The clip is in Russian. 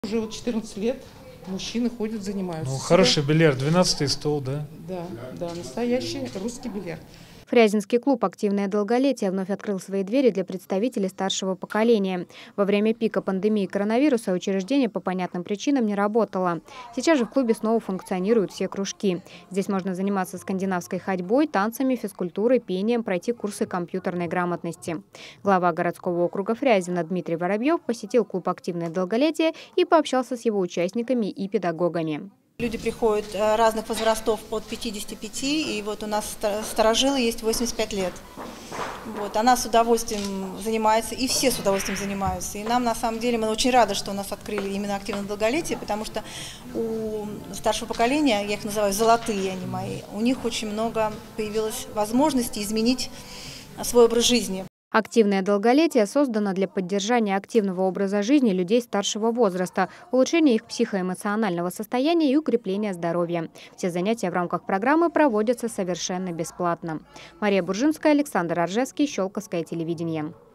Уже вот 14 лет мужчины ходят, занимаются. Ну, хороший бильярд, 12-й стол, да? Да, настоящий русский бильярд. Фрязинский клуб «Активное долголетие» вновь открыл свои двери для представителей старшего поколения. Во время пика пандемии коронавируса учреждение по понятным причинам не работало. Сейчас же в клубе снова функционируют все кружки. Здесь можно заниматься скандинавской ходьбой, танцами, физкультурой, пением, пройти курсы компьютерной грамотности. Глава городского округа Фрязино Дмитрий Воробьев посетил клуб «Активное долголетие» и пообщался с его участниками и педагогами. Люди приходят разных возрастов от 55, и вот у нас старожилы есть 85 лет. Вот, она с удовольствием занимается, и все с удовольствием занимаются. И нам, на самом деле, мы очень рады, что у нас открыли именно активное долголетие, потому что у старшего поколения, я их называю золотые, они мои, у них очень много появилось возможностей изменить свой образ жизни. Активное долголетие создано для поддержания активного образа жизни людей старшего возраста, улучшения их психоэмоционального состояния и укрепления здоровья. Все занятия в рамках программы проводятся совершенно бесплатно. Мария Буржинская, Александр Оржевский, Щелковское телевидение.